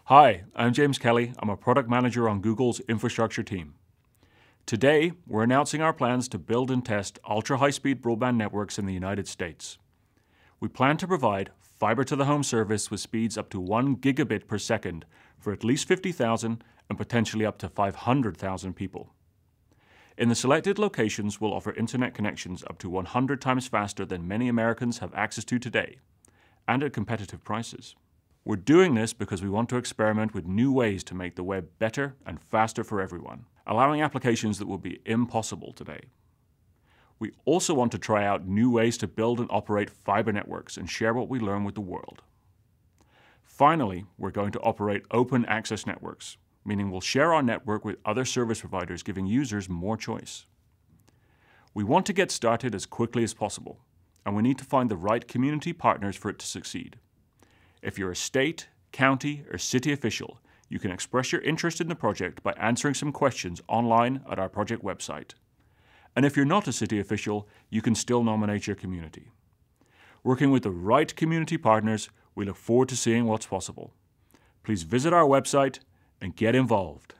Hi, I'm James Kelly. I'm a product manager on Google's infrastructure team. Today, we're announcing our plans to build and test ultra-high-speed broadband networks in the United States. We plan to provide fiber-to-the-home service with speeds up to 1 gigabit per second for at least 50,000 and potentially up to 500,000 people. In the selected locations, we'll offer internet connections up to 100 times faster than many Americans have access to today, and at competitive prices. We're doing this because we want to experiment with new ways to make the web better and faster for everyone, allowing applications that would be impossible today. We also want to try out new ways to build and operate fiber networks and share what we learn with the world. Finally, we're going to operate open access networks, meaning we'll share our network with other service providers, giving users more choice. We want to get started as quickly as possible, and we need to find the right community partners for it to succeed. If you're a state, county, or city official, you can express your interest in the project by answering some questions online at our project website. And if you're not a city official, you can still nominate your community. Working with the right community partners, we look forward to seeing what's possible. Please visit our website and get involved.